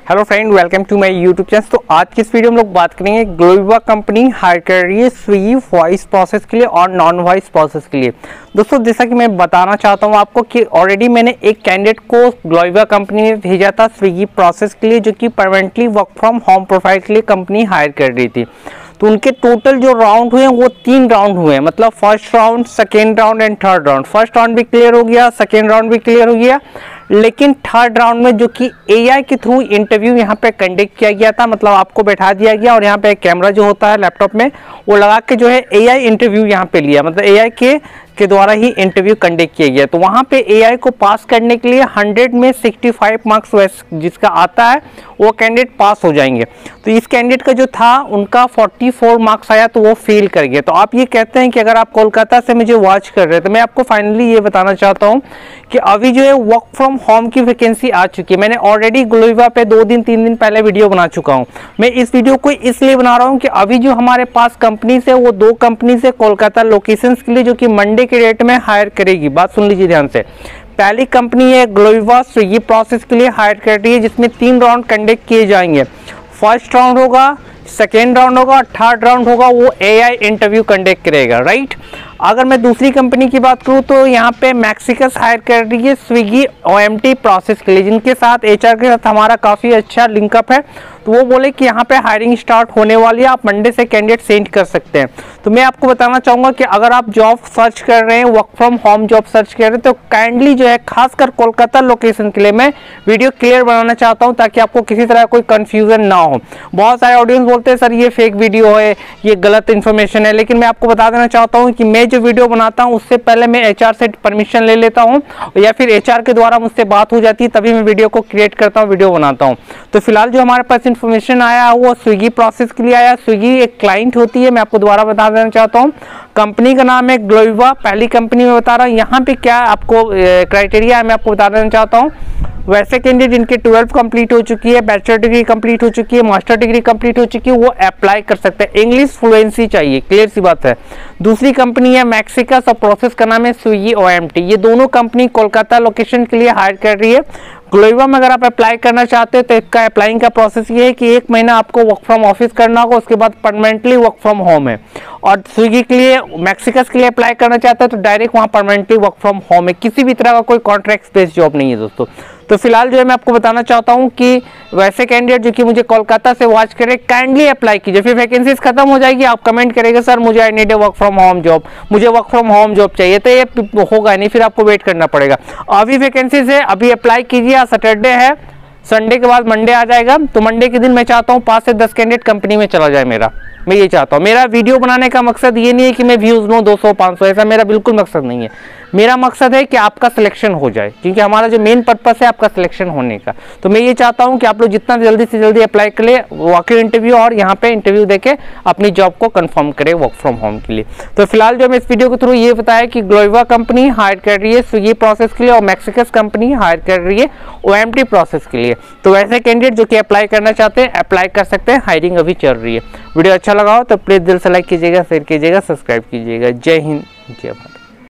Hello friend, welcome to my YouTube channel. तो आज की इस वीडियो में हम लोग बात करेंगे ग्लोइवा कंपनी हायर कर रही है स्विगी वॉइस प्रोसेस के लिए और नॉन वॉइस प्रोसेस के लिए। दोस्तों, जैसा कि मैं बताना चाहता हूं आपको कि ऑलरेडी मैंने एक कैंडिडेट को ग्लोइवा कंपनी में भेजा था स्विगी प्रोसेस के लिए, जो कि permanently work from home profile के लिए कंपनी हायर कर रही थी। तो उनके टोटल जो राउंड हुए वो 3 राउंड हुए, मतलब first round, second round and third round. First round भी क्लियर हो गया, सेकेंड राउंड भी क्लियर हो गया, लेकिन थर्ड राउंड में जो कि एआई के थ्रू इंटरव्यू यहाँ पे कंडक्ट किया गया था, मतलब आपको बैठा दिया गया और यहाँ पे एक कैमरा जो होता है लैपटॉप में वो लगा के जो है एआई इंटरव्यू यहाँ पे लिया, मतलब एआई के द्वारा ही इंटरव्यू कंडक्ट किया गया। तो वहाँ पे एआई को पास करने के लिए 100 में 65 मार्क्स जिसका आता है वो कैंडिडेट पास हो जाएंगे। तो इस कैंडिडेट का जो था उनका 44 मार्क्स आया, तो वो फेल कर गया। तो आप ये कहते हैं कि अगर आप कोलकाता से मुझे वॉच कर रहे हैं तो मैं आपको फाइनली ये बताना चाहता हूँ कि अभी जो है वर्क फ्रॉम होम की वैकेंसी आ चुकी है। मैंने ऑलरेडी ग्लोइवा पे 2 दिन 3 दिन पहले वीडियो बना चुका हूँ। मैं इस वीडियो को इसलिए बना रहा हूँ कि अभी जो हमारे पास कंपनी से वो 2 कंपनी से कोलकाता लोकेशंस के लिए जो कि मंडे के डेट में हायर करेगी। बात सुन लीजिए ध्यान से। पहली कंपनी है ग्लोइवा स्विगी प्रोसेस के लिए हायर कर रही है, जिसमें 3 राउंड कंडक्ट किए जाएंगे। फर्स्ट राउंड होगा, सेकेंड राउंड होगा, थर्ड राउंड होगा, वो एआई इंटरव्यू कंडक्ट करेगा, राइट। अगर मैं दूसरी कंपनी की बात करूं तो यहाँ पे मैक्सिकस हायर कर रही है स्विगी ओएमटी प्रोसेस के लिए, जिनके साथ एचआर के साथ हमारा काफ़ी अच्छा लिंकअप है। तो वो बोले कि यहाँ पे हायरिंग स्टार्ट होने वाली है, आप मंडे से कैंडिडेट सेंड कर सकते हैं। तो मैं आपको बताना चाहूँगा कि अगर आप जॉब सर्च कर रहे हैं, work from home job search कर रहे हैं, तो काइंडली जो है खासकर कोलकाता लोकेशन के लिए मैं वीडियो क्लियर बनाना चाहता हूँ, ताकि आपको किसी तरह कोई कन्फ्यूजन ना हो। बहुत सारे ऑडियंस बोलते हैं सर ये फेक वीडियो है, ये गलत इन्फॉर्मेशन है, लेकिन मैं आपको बता देना चाहता हूँ कि मैं जो वीडियो बनाता हूं उससे पहले मैं एचआर से परमिशन ले लेता हूं, या फिर एचआर के द्वारा मुझसे बात हो जाती है, तभी मैं वीडियो को क्रिएट करता हूं, वीडियो बनाता हूं। तो फिलहाल जो हमारे पास इन्फॉर्मेशन आया वो स्विगी प्रोसेस के लिए आया। स्विगी एक क्लाइंट होती है, मैं आपको दोबारा बता देना चाहता हूं। कंपनी का नाम है ग्लोइवा। पहली कंपनी में बता रहा हूं, यहाँ पे क्या आपको क्राइटेरिया है मैं आपको बता देना चाहता हूँ। वैसे कैंडिडेट जिनके 12th कंप्लीट हो चुकी है, बैचलर डिग्री कंप्लीट हो चुकी है, मास्टर डिग्री कंप्लीट हो चुकी है, वो अप्लाई कर सकते हैं। इंग्लिश फ्लुएंसी चाहिए, क्लियर सी बात है। दूसरी कंपनी है मैक्सिकस और प्रोसेस का नाम है स्विगी ओएमटी। ये दोनों कंपनी कोलकाता लोकेशन के लिए हायर कर रही है। ग्लोइवा में अगर आप अप्लाई करना चाहते हैं तो इसका अप्लाइंग का प्रोसेस ये है कि 1 महीना आपको वर्क फ्रॉम ऑफिस करना होगा, उसके बाद परमानेंटली वर्क फ्रॉम होम है। और स्विगी के लिए, मैक्सिकस के लिए अप्लाई करना चाहते हैं तो डायरेक्ट वहाँ परमानेंटली वर्क फ्रॉम होम है, किसी भी तरह का कोई कॉन्ट्रैक्ट बेस्ड जॉब नहीं है दोस्तों। तो फिलहाल जो है मैं आपको बताना चाहता हूँ कि वैसे कैंडिडेट जो कि मुझे कोलकाता से वॉच करे, काइंडली अप्लाई कीजिए। फिर वैकेंसीज खत्म हो जाएगी, आप कमेंट करेंगे सर मुझे I need a work from home job, मुझे वर्क फ्रॉम होम जॉब चाहिए, तो ये होगा नहीं, फिर आपको वेट करना पड़ेगा। अभी वैकेंसीज है, अभी अप्लाई कीजिए। संडे है, संडे के बाद मंडे आ जाएगा, तो मंडे के दिन मैं चाहता हूँ 5 से 10 कैंडिडेट कंपनी में चला जाए मेरा। मैं ये चाहता हूँ। मेरा वीडियो बनाने का मकसद ये नहीं है कि मैं व्यूज लूँ 200-500, ऐसा मेरा बिल्कुल मकसद नहीं है। मेरा मकसद है कि आपका सिलेक्शन हो जाए, क्योंकि हमारा जो मेन पर्पस है आपका सिलेक्शन होने का। तो मैं ये चाहता हूँ कि आप लोग जितना जल्दी से जल्दी अप्लाई कर ले, वॉक इन इंटरव्यू और यहाँ पे इंटरव्यू देके अपनी जॉब को कंफर्म करें वर्क फ्रॉम होम के लिए। तो फिलहाल जो मैं इस वीडियो के थ्रू ये बताया कि ग्लोइवा कंपनी हायर कर रही है स्विगी प्रोसेस के लिए और मैक्सिकस कंपनी हायर कर रही है ओएमटी प्रोसेस के लिए। तो वैसे कैंडिडेट जो कि अप्लाई करना चाहते हैं अप्लाई कर सकते हैं, हायरिंग अभी चल रही है। वीडियो अच्छा लगा हो तो प्लीज दिल से लाइक कीजिएगा, शेयर कीजिएगा, सब्सक्राइब कीजिएगा। जय हिंद, जय भारत।